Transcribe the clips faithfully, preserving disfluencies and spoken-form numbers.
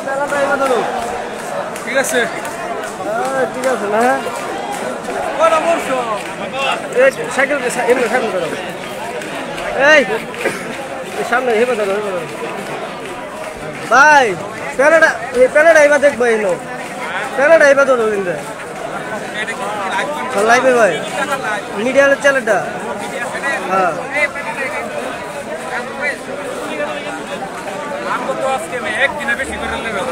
ঠিক আছে ঠিক আছে না সাইকেল এমনি সাইকেল করো এই সামনে হেবে ধরো হেবে ধরো ভাই প্যারাটা এই প্যারাটা এবার দেখবো এই নো প্যারাটা এবার ধরো কিন্তু লাইভে ভাই মিডিয়ালের চ্যানেলটা হ্যাঁ একদিনে বেশি করে নেবে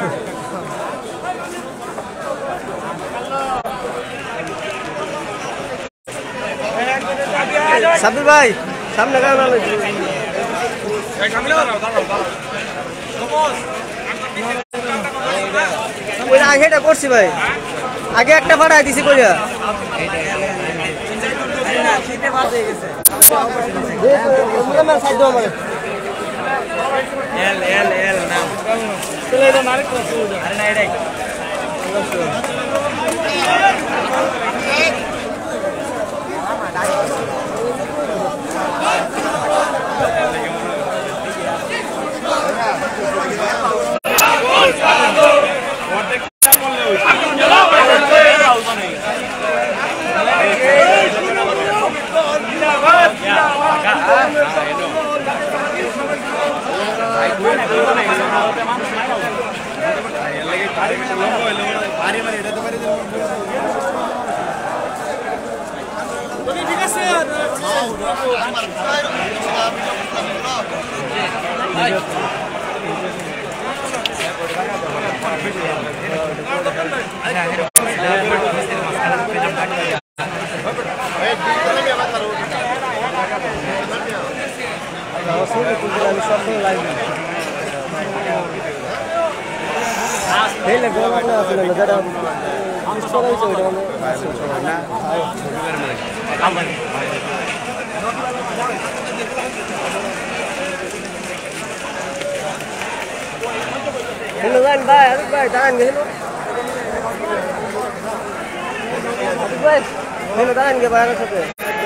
সাবির ভাই সামনে গান আলো ওই আগেটা করছি ভাই আগে একটা ভাড়া দিছি কইয়া এল এল এল নাম চলে এটা মারে কত আরে না এটা Hele gol na asle na jada install hoyse oita na amani hello gan bhai arif bhai dan ge hello arif bhai hello dan ge bhai sabe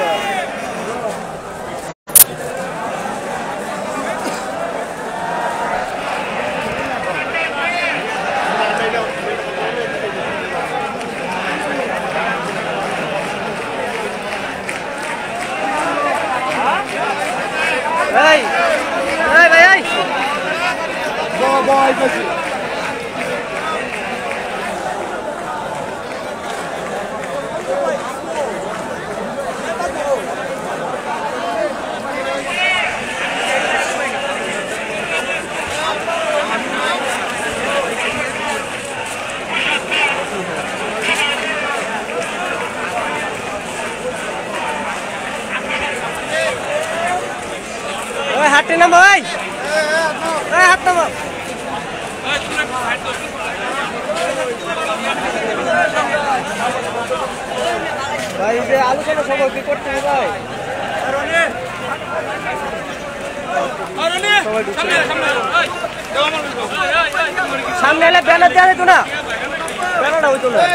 Hey! Hey, bhai, hey! Go, boy, basi. হাঁটতে না ভাই হাঁটতে ভাই যে আলোচনা সবাই কি করতে হবে ভাই সামনে এলে ব্যানার দেওয়া যেত না ব্যানারটা হইতো না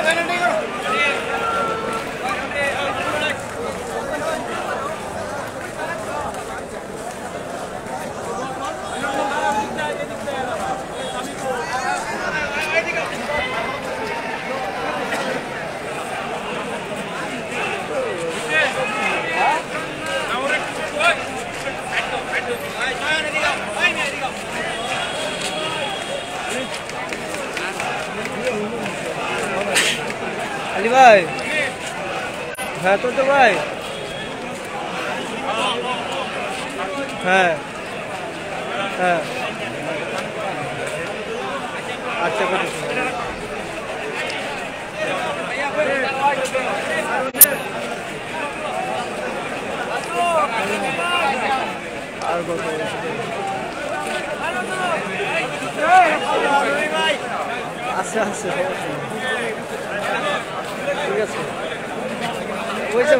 Ali bhai হ্যাঁ তো তো ভাই হ্যাঁ হ্যাঁ আচ্ছা কত আর কত আচ্ছা আচ্ছা ঠিক আছে ওইসব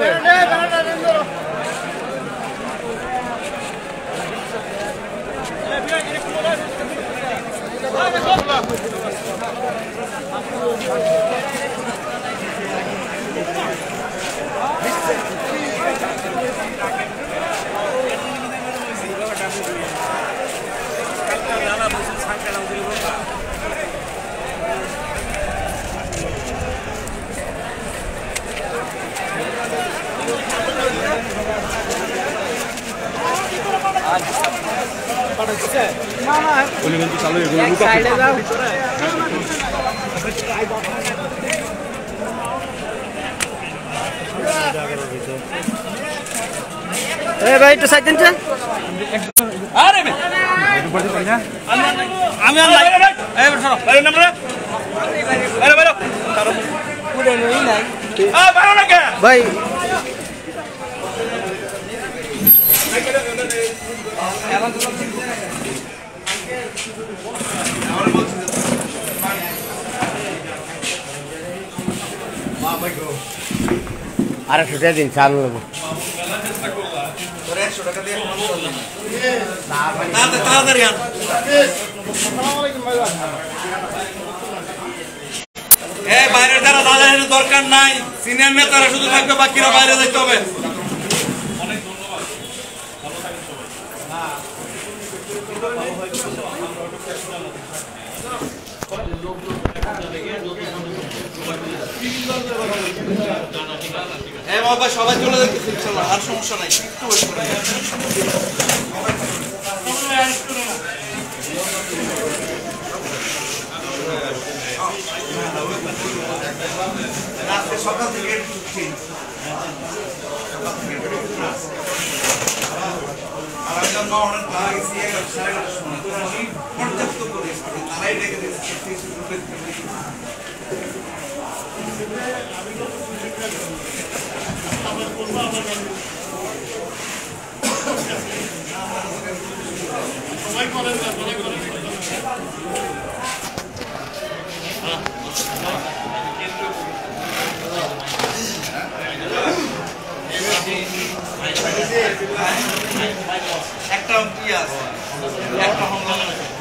ওখানে কিন্তু চালু এগুলো লুকা এ ভাই একটু সাইড দিন তো আরে আমি আল্লাহ এই সরো এই নাম্বার আরে বাইরে সরো পুরো নই নাই আ বাইরে না কে ভাই আরে ছুটে দিন চালু নেব বাইরের যারা দাদা দরকার নাই সিনিয়র নেতারা শুধু থাকবে বাকিরা বাইরে যেতে হবে সবাই চলে যাচ্ছে ইনশাআল্লাহ আর সমস্যা নাই একটু ওয়েট করে আজকে সকাল থেকে আর আমি যখন অনেক লাগেছি সাড়ে এগারোটার সময় পর্যাপ্ত করে তারাই ডেকে দিয়েছে সবাই করেন না সবাই করেন একটা কি আছে একটা হামলা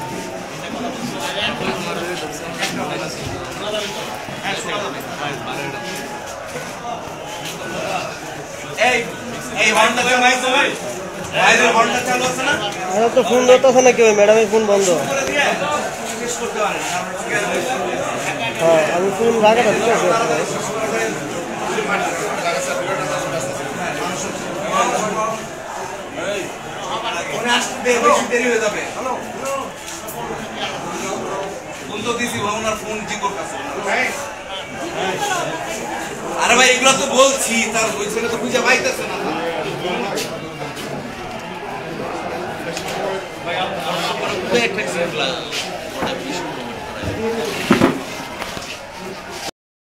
এই এই হর্নটা চালু আছে ভাই বাইরের হর্নটা চালু আছে না আরে তো ফোন ধরতেছে না কেউ ম্যাডামের ফোন বন্ধ শেষ করতে পারেন হ্যাঁ আমি ফোন লাগাতে ঠিক আছে দেরি হয়ে যাবে ফোন তো দিছি ওনার ফোন জিগোর কাছে আরে ভাই এগুলো তো বলছি তার ওই ছেলে তো খুঁজে পাইতেছে না ভাই আপনার